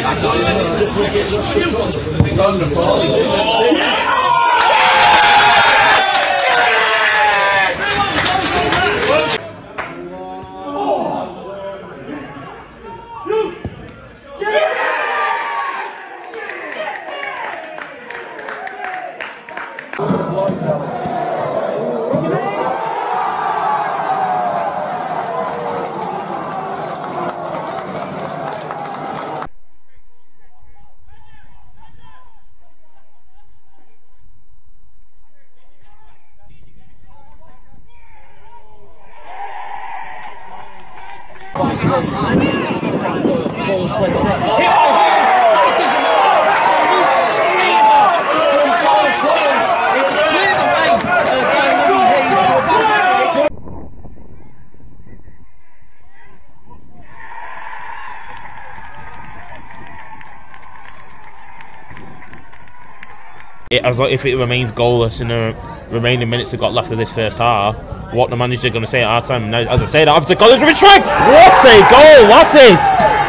As if it remains goalless in the remaining minutes that got left of this first half, what the manager going to say at our time? Now, as I said, after goal is a try. What a goal! What is?